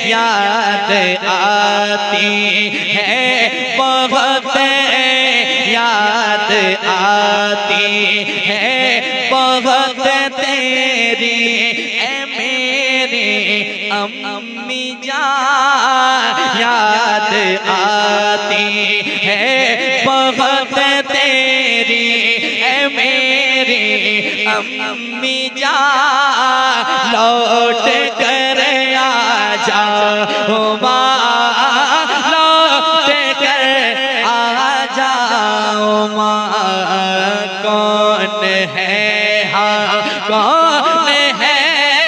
याद आती है, बहुत याद आती है, बहुत तेरी ऐ मेरी अम्मी जान याद आती है, बहुत तेरी ऐ मेरी अम्मी जान लौट कर आ जाओ माँ, लौट कर आ जाओ माँ। कौन है हाँ कौन है,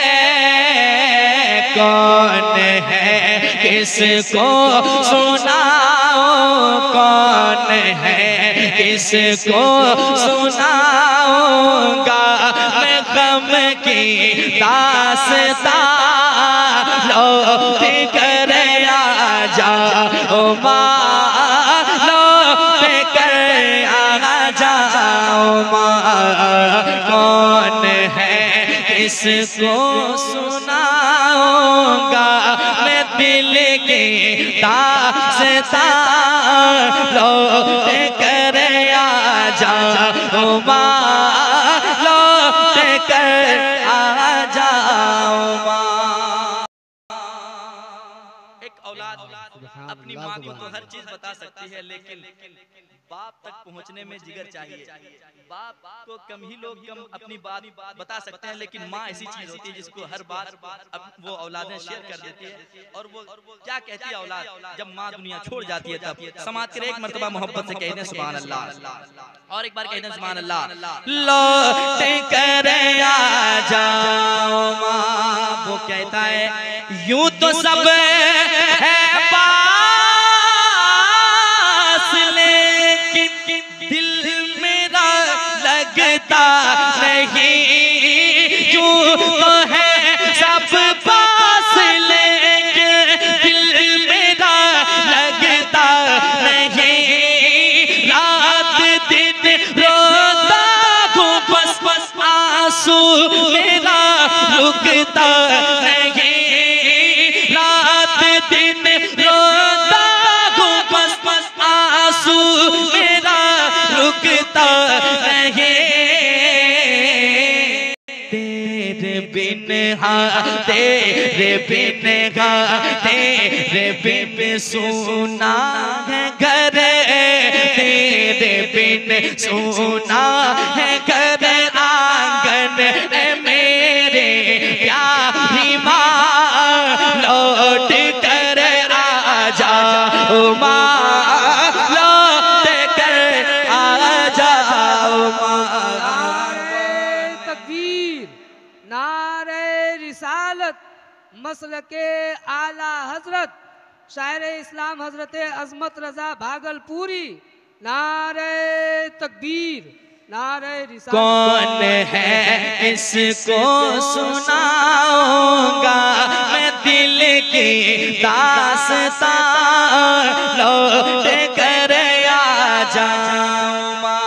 कौन है किसको सुनाओ, कौन है किसको सुनाऊंगा मैं गम की दास्तां, लौट कर आ जाओ माँ, लौट कर आ जाओ माँ। कौन है किसको सुनाऊंगा मैं दिल की दास्तां, लौट कर आ जाओ माँ, लौट कर आ जाओ माँ। एक औलाद अपनी माँ को तो हर चीज बता सकती है, लेकिन बाप तक पहुंचने में जिगर चाहिए। बाप को कम ही लोग कम अपनी बात बता सकते हैं, लेकिन माँ ऐसी चीज होती है जिसको हर बात अब वो औलादें शेयर कर देती है। और वो क्या कहती है औलाद जब माँ दुनिया छोड़ जाती है तब समाज के एक मर्तबा मोहब्बत से कहते हैं सुभान अल्लाह, और एक बार कहते हैं सुभान अल्लाह। लौट कर आ जाओ माँ, वो कहता है यूं तो सब है पास, लेकिन दिल मेरा लगता नहीं, यूं तो है सब पास, लेकिन दिल मेरा लगता नहीं, रात दिन रोता हूँ बस बस आंसू मेरा रुकता नहीं, रात दिन रोता हूँ बस बस आंसू मेरा रुकता नहीं। तेरे बिन हाँ तेरे बिन हाँ तेरे बिन सुना है घर, तेरे बिन सुना है घर आंगन मेरे प्यारी माँ, लौट कर आ जाओ माँ, लौट कर आ जाओ माँ। तकबीर, नारे रिसालत, मसलके आला हजरत शायर इस्लाम हजरत अजमत रजा भागलपुरी, नारे तकबीर, नारे रिसालत। कौन है इसको सुनाऊंगा मैं दिल की दास्तां, लौट कर आ जाऊं माँ।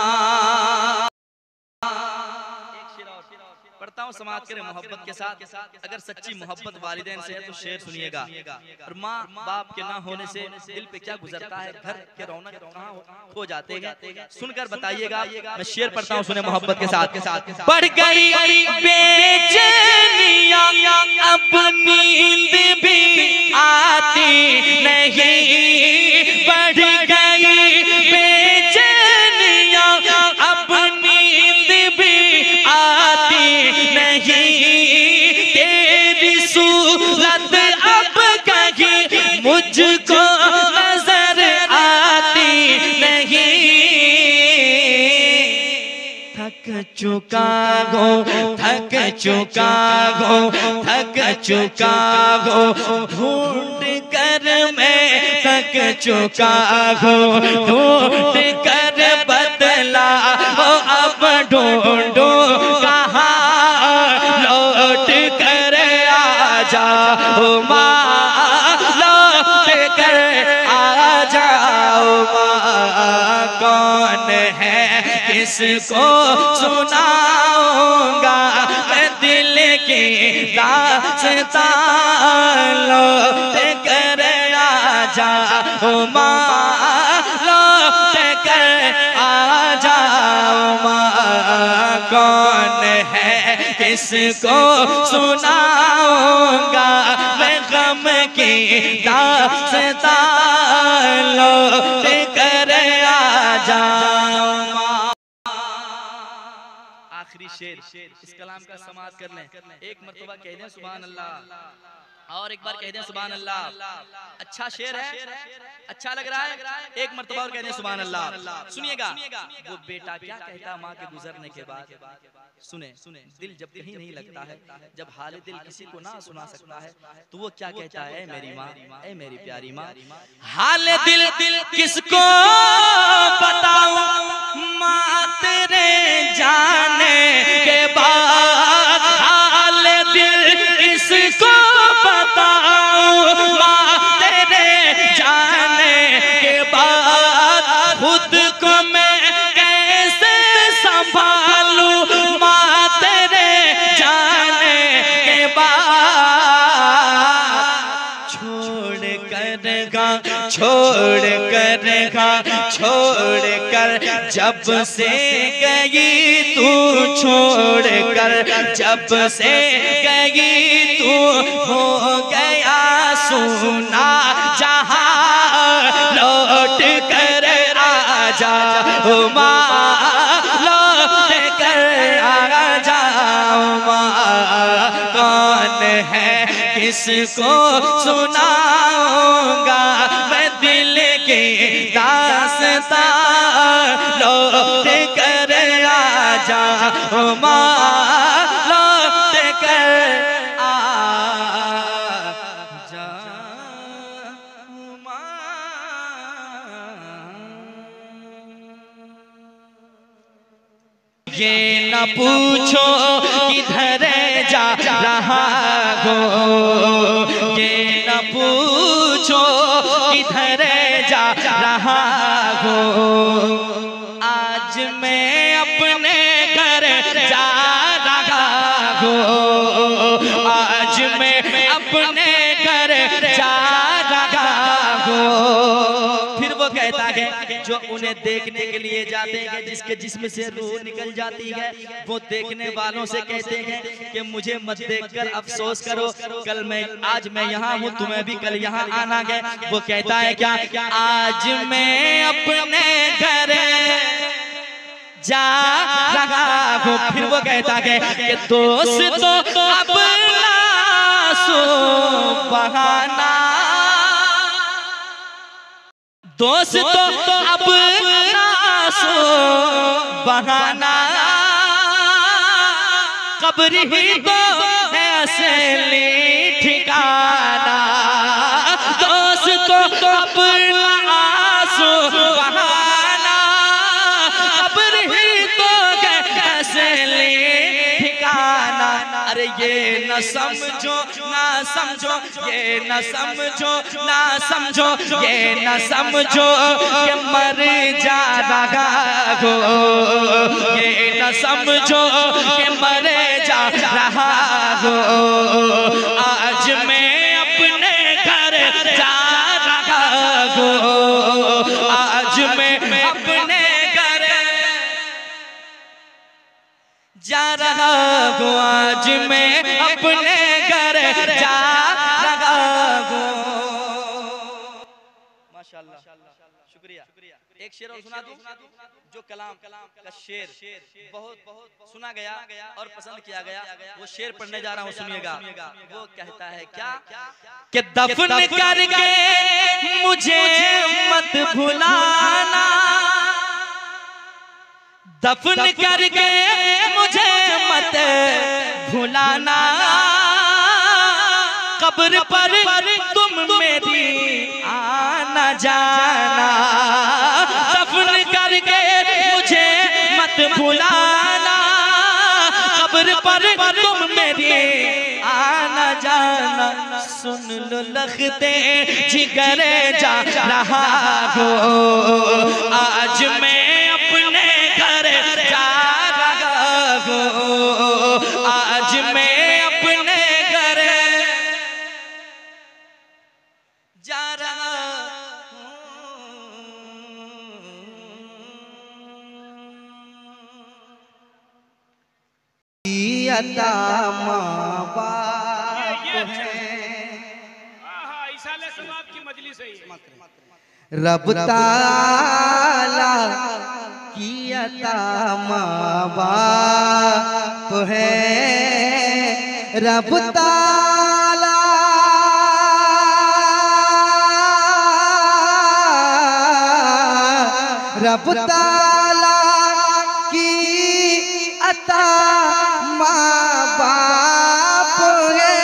पढ़ता हूँ समाज के मोहब्बत के साथ, अगर सच्ची मोहब्बत वालिदैन से है तो शेर सुनिएगा। और माँ बाप के ना होने से दिल पे क्या गुजरता है, घर के रौनक कहाँ खो जाते हैं, सुनकर बताइएगा। मैं शेर पढ़ता हूँ, सुने मोहब्बत के साथ। बढ़ गई बेचैनियाँ अब नींद भी आती नहीं, बढ़ गई बेचैनियाँ अब नींद भी आती नहीं, तेरी सूरत अब कहीं मुझको नजर आती नहीं, थक चुका हो थक चुका हो थक चुका हो ढूंढ कर मैं थक चुका हो, ढूंढ कर बदला हो अब ढूंढो कहाँ, लौट कर आ जाओ माँ, लौट कर आ जाओ माँ। कौन है किसको सुनाऊंगा मैं दिल की दास्तां, लौट माँ लौट कर आ जाओ माँ। कौन है किसको सुनाऊंगा मैं गम की दास्तां, लौट कर आ जाओ माँ। आखिरी शेर, इस कलाम का समाप्त कर लें। एक मर्तबा कह दें सुभान अल्लाह, और एक बार कह दें सुभान अल्लाह। अच्छा शेर है, अच्छा लग रहा है, एक मर्तबा और कह दें सुभान अल्लाह। सुनिएगा वो बेटा क्या कहता माँ के गुजरने के बाद। सुने, दिल जब कहीं नहीं लगता है, जब हाल दिल किसी को ना सुना सकता है, तो वो क्या कहता है, मेरी माँ, ऐ मेरी प्यारी माँ, हाल दिल किसको बताऊं माँ तेरे जाने के बाद। हाल दिल किसको बताऊं माँ तेरे जाने के बाद। खुद को मैं कैसे संभालूं माँ तेरे जाने के बाद। छोड़ कर जब से गई तू, छोड़ कर जब से गई तू, हो गया सुना जहां, लौट कर आ जा माँ, लौट कर आ जा माँ। कौन है किसको सुनाऊंगा मैं दिल की दास्तां, लौट कर आ जा माँ, लौट कर आ जा माँ। ये न पूछो किधर जा रहा हो, ये न पूछो किधर जा रहा हो। आज मैं अपने घर जा रहा हूँ, आज मैं अपने घर जा रहा हूँ। फिर वो कहता है जो उन्हें देखने के लिए जाते हैं, जिसके जिस्म से रूह निकल जाती है, वो देखने वालों से कहते हैं कि मुझे मत देखकर अफसोस करो, आज मैं यहाँ हूँ, तुम्हें भी कल यहाँ आना है। वो कहता है क्या, आज मैं अपने घर जा रहा हूँ। फिर वो कहता है कि दोस्तों अब ना सो बहाना, दोस्तों अब ना सो बहाना, कब्र ही तो है असली ठिकाना। दोस्तों अब ना सो बहाना, कब्र ही तो है असली ठिकाना। अरे ये न समझो ना समझो, ये न समझो ना समझो, ये न समझो कि मर जा रहा हो, ये न समझो कि मर जा रहा हो। आज मैं अपने घर जा रहा हूँ, आज मैं अपने घर जा रहा हूँ, आज मैं अपने घर जा रहा हूँ। माशाल्लाह, शुक्रिया। एक शेर और सुना दूं, जो कलाम का शेर बहुत सुना गया और पसंद किया गया, वो शेर पढ़ने जा रहा हूँ, सुनिएगा। वो कहता है क्या कि दफन करके मुझे मत भुलाना, दफन करके मुझे मत भुलाना, कब्र पर तुम मेरी आना जाना। दफन करके मुझे मत भुलाना, कब्र पर तुम मेरी आना जाना। सुन लो लखते जिगर जा रहा हो, आज मैं अपने घर जा रहा हूँ, आज मैं अपने घर जा रहा हूँ। अता माँ बाप है। रब ताला की अता माँ बाप है। रब ताला रब ताला की अता माँ बाप है।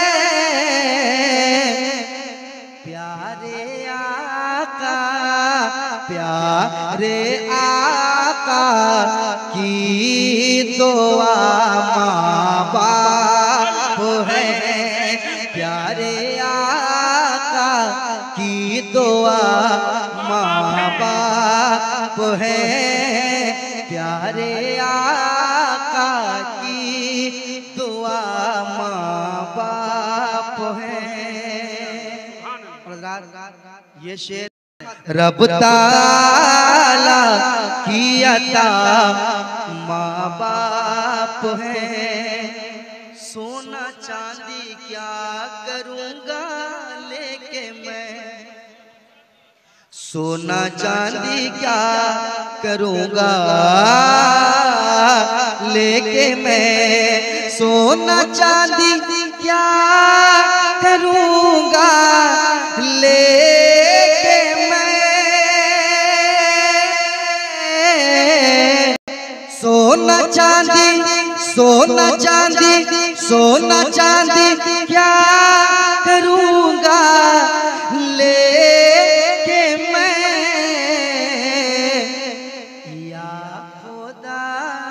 प्यारे आका की दुआ माँ बाप है। प्यारे आका की दुआ माँ बाप है। प्यारे आका की दुआ माँ बाप है। ये शेर रब ताला की अता माँ बाप है। सोना चांदी क्या करूँगा लेके मैं, सोना चांदी क्या करूँगा लेके मैं, सोना चांदी क्या करूँगा लेके मैं, सोना चांदी सोना चांदी सोना चांदी क्या करूँगा लेके मैं। या खुदा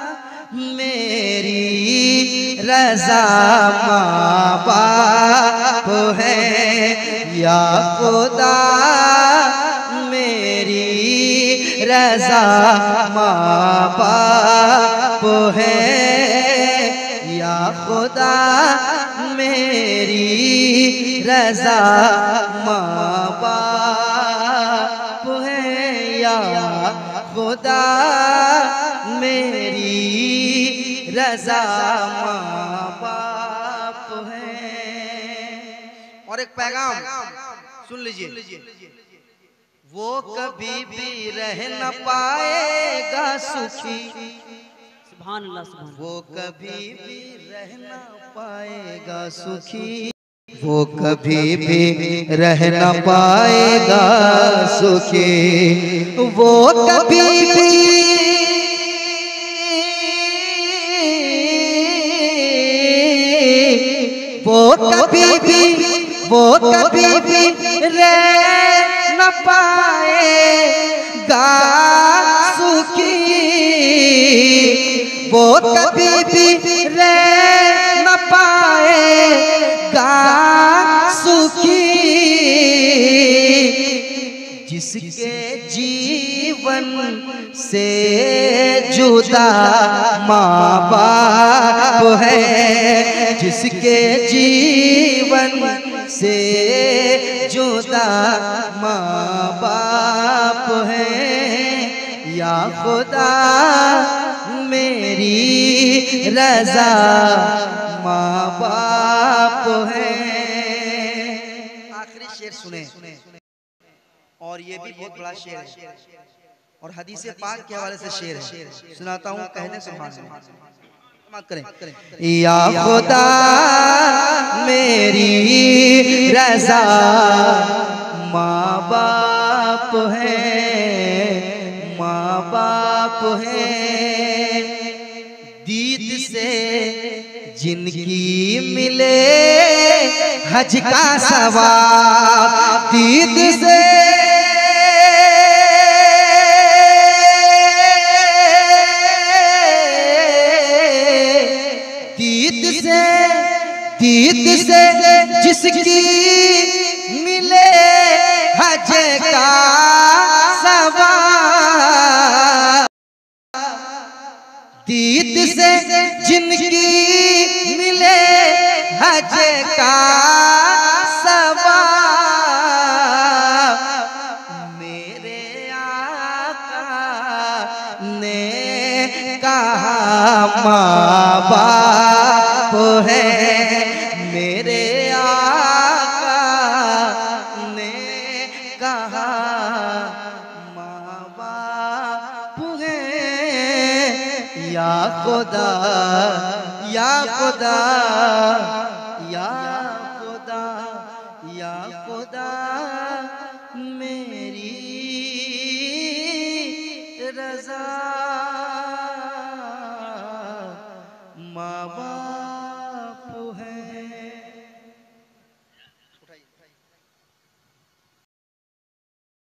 मेरी रज़ा माँ बाप है। या खुदा मेरी रज़ा माँ बाप है। या खुदा मेरी रज़ा माँ बाप है। या खुदा मेरी रज़ा माँ बाप है। और एक पैगाम सुन लीजिए। वो कभी भी रह न पाएगा सुखी, सुभान अल्लाह सुभान। वो कभी भी रह न पाएगा सुखी, वो कभी भी रह न पाएगा सुखी, वो कभी भी वो कभी भी रह न पाएगा सुखी, वो कभी भी रह न पाएगा सुखी। जिसके जीवन से जुदा माँ बाप है, जिसके जीवन से जुदा माँ बाप है। या खुदा मेरी रज़ा माँ बाप है। आखिरी शेर सुने, और ये भी बहुत बड़ा शेर है और हदीस पाक के हवाले से शेर है, सुनाता हूँ, कहने सुभान अल्लाह करें। या खुदा मेरी रज़ा माँ बाप है, माँ बाप है। दीद से जिनकी मिले हज का सवाब, दीद से दीद से जिसकी मिले हज का सवाब, दीद से जिनकी मिले हज का सवाब। मेरे आका ने कहा माँ बाप खुदा या खुदा या खुदा या खुदा मेरी रजा माँ